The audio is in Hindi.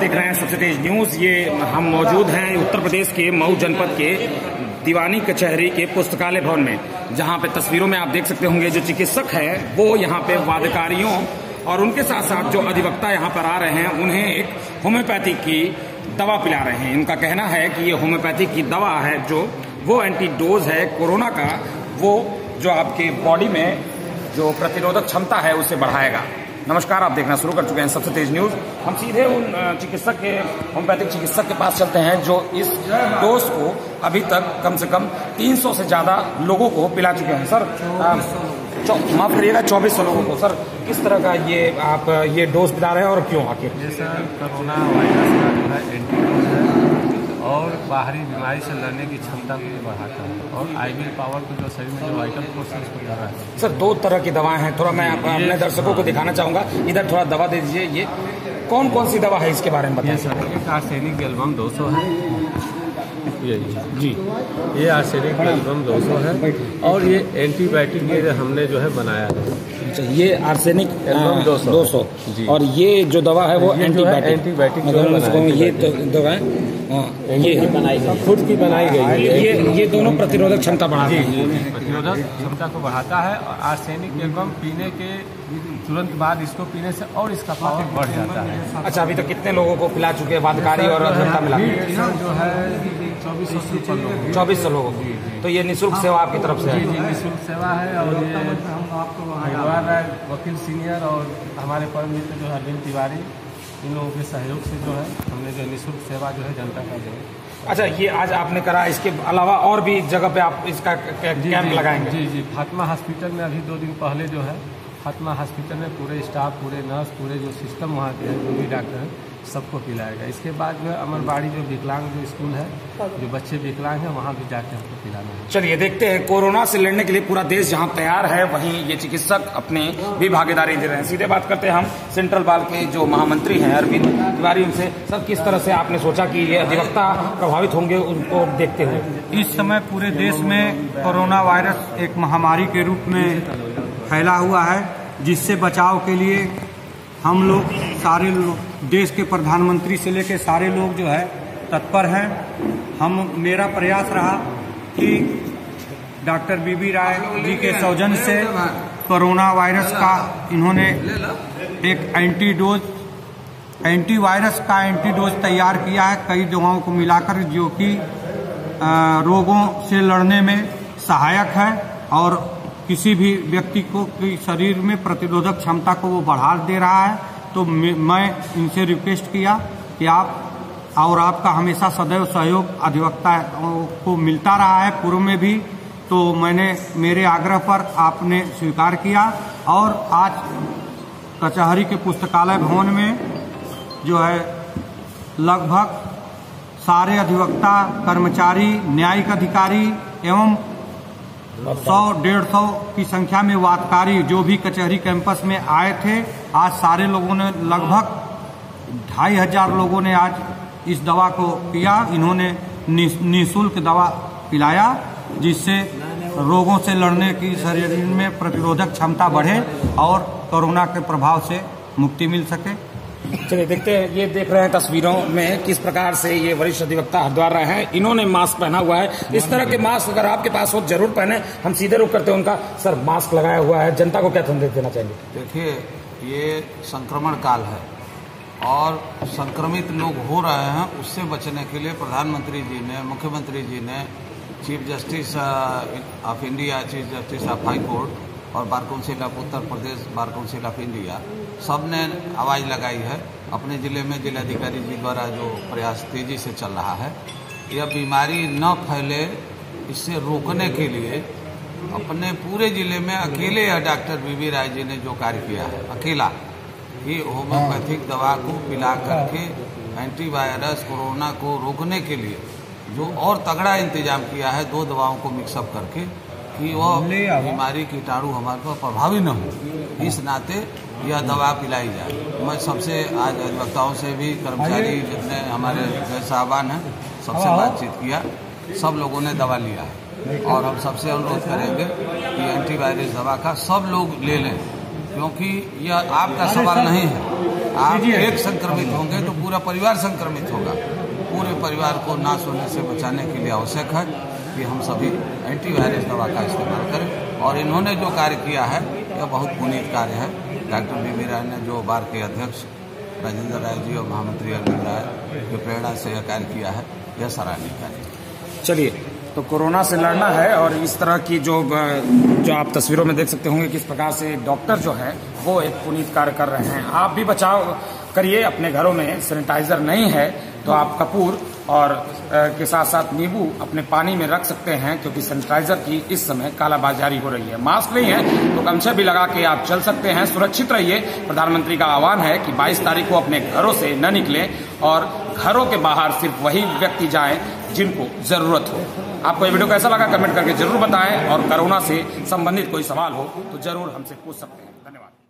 देख रहे हैं सबसे तेज न्यूज। ये हम मौजूद हैं उत्तर प्रदेश के मऊ जनपद के दीवानी कचहरी के पुस्तकालय भवन में, जहां पे तस्वीरों में आप देख सकते होंगे जो चिकित्सक है वो यहाँ पे वादकारियों और उनके साथ साथ जो अधिवक्ता यहाँ पर आ रहे हैं उन्हें एक होम्योपैथी की दवा पिला रहे हैं। उनका कहना है कि ये होम्योपैथी की दवा है जो वो एंटीडोज है कोरोना का, वो जो आपके बॉडी में जो प्रतिरोधक क्षमता है उसे बढ़ाएगा। नमस्कार, आप देखना शुरू कर चुके हैं सबसे तेज न्यूज। हम सीधे उन चिकित्सक के होम्योपैथिक चिकित्सक के पास चलते हैं जो इस डोज को अभी तक कम से कम 300 से ज्यादा लोगों को पिला चुके हैं। सर माफ करिएगा, 2400 लोगों को। सर किस तरह का ये आप ये डोज पिला रहे हैं और क्यों आखिर? ये सर कोरोना वायरस का जो है एंटीडोज है और बाहरी बीमारी से लड़ने की क्षमता को बढ़ाता है और आईवी पावर को जो शरीर में जो वाइटल फोर्स है उसको बढ़ाता है। सर 2 तरह की दवाएं हैं, थोड़ा मैं अपने दर्शकों को दिखाना चाहूंगा। इधर थोड़ा दवा दे दीजिए। ये कौन कौन सी दवा है इसके बारे में बताइए। सर एक आर्सेनिक एल्बम 200 है, ये आर्सेनिक एल्बम 200 है और ये एंटीबायोटिक ये हमने जो है बनाया है। ये आर्सेनिक एल्बम 200 जी। और ये जो दवा है वो एंटीबायोटिक ये दवा ये बनाई गई, खुद की बनाई गई है। ये दोनों प्रतिरोधक क्षमता बढ़ाती है, प्रतिरोधक क्षमता को बढ़ाता है और आर्सेनिक एल्बम पीने के तुरंत बाद इसको पीने से और इसका पावर बढ़ जाता है। अच्छा, अभी तक कितने लोगों को पिला चुके हैं वादकारी और अधिवक्ता मिला? जो है 2400 लोगों को। तो ये निःशुल्क सेवा आपकी तरफ से है? जी, निःशुल्क सेवा है और ये हरिद्वार राय वकील सीनियर और हमारे परम मित्र जो है अरविंद तिवारी, इन लोगों के सहयोग से जो है हमने जो निःशुल्क सेवा जो है जनता का जो है। अच्छा, ये आज आपने करा, इसके अलावा और भी जगह पे आप इसका कैंप लगाएंगे? जी, फातिमा हॉस्पिटल में अभी 2 दिन पहले जो है फातिमा हॉस्पिटल में पूरे स्टाफ, पूरे नर्स, पूरे जो सिस्टम वहाँ के जो भी डॉक्टर हैं सबको पिलाएगा। इसके बाद जो है अमरबाड़ी जो विकलांग जो स्कूल है, जो बच्चे विकलांग हैं वहाँ भी जाके हमको पिलाना है। चलिए देखते हैं, कोरोना से लड़ने के लिए पूरा देश जहां तैयार है वहीं ये चिकित्सक अपनी भी भागीदारी दे रहे हैं। सीधे बात करते हैं हम सेंट्रल बाल के जो महामंत्री हैं अरविंद तिवारी, उनसे। सर किस तरह से आपने सोचा कि ये अधिवक्ता प्रभावित होंगे उनको देखते हुए? इस समय पूरे देश में कोरोना वायरस एक महामारी के रूप में फैला हुआ है, जिससे बचाव के लिए हम लोग सारे लोग, देश के प्रधानमंत्री से लेकर सारे लोग जो है तत्पर हैं। मेरा प्रयास रहा कि डॉक्टर बीबी राय जी के सौजन्य से कोरोना वायरस का इन्होंने एक एंटीवायरस का एंटीडोज तैयार किया है, कई दवाओं को मिलाकर, जो कि रोगों से लड़ने में सहायक है और किसी भी व्यक्ति को की शरीर में प्रतिरोधक क्षमता को वो बढ़ा दे रहा है। तो मैं इनसे रिक्वेस्ट किया कि आप और आपका हमेशा सदैव सहयोग अधिवक्ता को मिलता रहा है पूर्व में भी, तो मैंने मेरे आग्रह पर आपने स्वीकार किया और आज कचहरी के पुस्तकालय भवन में जो है लगभग सारे अधिवक्ता, कर्मचारी, न्यायिक अधिकारी एवं 100-150 की संख्या में वादकारी जो भी कचहरी कैंपस में आए थे, आज सारे लोगों ने लगभग 2500 लोगों ने आज इस दवा को पिया। इन्होंने निःशुल्क दवा पिलाया, जिससे रोगों से लड़ने की शरीर में प्रतिरोधक क्षमता बढ़े और कोरोना के प्रभाव से मुक्ति मिल सके। चलिए देखते हैं, ये देख रहे हैं तस्वीरों में किस प्रकार से ये वरिष्ठ अधिवक्ता हरिद्वार रहे हैं। इन्होंने मास्क पहना हुआ है। इस तरह के मास्क अगर आपके पास हो जरूर पहने। हम सीधे रुख करते हैं उनका। सर मास्क लगाया हुआ है, जनता को क्या संदेश देना चाहेंगे? देखिए, ये संक्रमण काल है और संक्रमित लोग हो रहे हैं, उससे बचने के लिए प्रधानमंत्री जी ने, मुख्यमंत्री जी ने, chief justice of India, chief justice of high court और bar council of Uttar Pradesh, bar council of India, सब ने आवाज़ लगाई है। अपने ज़िले में जिलाधिकारी जी द्वारा जो प्रयास तेज़ी से चल रहा है, यह बीमारी न फैले इससे रोकने के लिए अपने पूरे ज़िले में अकेले डॉक्टर बीबी राय जी ने जो कार्य किया है, अकेला कि होम्योपैथिक दवा को पिला करके एंटीवायरस कोरोना को रोकने के लिए जो और तगड़ा इंतजाम किया है, 2 दवाओं को मिक्सअप करके, कि वह बीमारी कीटाणु हमारे पर प्रभावी न हो, इस नाते यह दवा पिलाई जाए। मैं सबसे आज अधिवक्ताओं से भी, कर्मचारी जितने हमारे साहबान हैं, सबसे बातचीत किया, सब लोगों ने दवा लिया है और हम सबसे अनुरोध करेंगे कि एंटीवायरस दवा का सब लोग ले लें, क्योंकि यह आपका सवाल नहीं है, आप एक संक्रमित होंगे तो पूरा परिवार संक्रमित होगा। पूरे परिवार को नाश होने से बचाने के लिए आवश्यक है कि हम सभी एंटीवायरस दवा का इस्तेमाल करें। और इन्होंने जो कार्य किया है यह बहुत पुनीत कार्य है। डॉक्टर बीबी राय ने, जो बार के अध्यक्ष राजेंद्र राय जी और महामंत्री अरविंद राय की प्रेरणा से यह कार्य किया है, यह सराहनीय कार्य। चलिए, तो कोरोना से लड़ना है और इस तरह की जो आप तस्वीरों में देख सकते होंगे किस प्रकार से डॉक्टर जो है वो एक पुनीत कार्य कर रहे हैं। आप भी बचाव करिए अपने घरों में। सैनिटाइजर नहीं है तो आप कपूर और के साथ साथ नींबू अपने पानी में रख सकते हैं, क्योंकि सैनिटाइजर की इस समय कालाबाजारी हो रही है। मास्क नहीं है तो गमछा भी लगा के आप चल सकते हैं। सुरक्षित रहिए। प्रधानमंत्री का आह्वान है कि 22 तारीख को अपने घरों से न निकलें और घरों के बाहर सिर्फ वही व्यक्ति जाएं जिनको जरूरत हो। आपको ये वीडियो कैसा लगा कमेंट करके जरूर बताएं, और कोरोना से संबंधित कोई सवाल हो तो जरूर हमसे पूछ सकते हैं। धन्यवाद।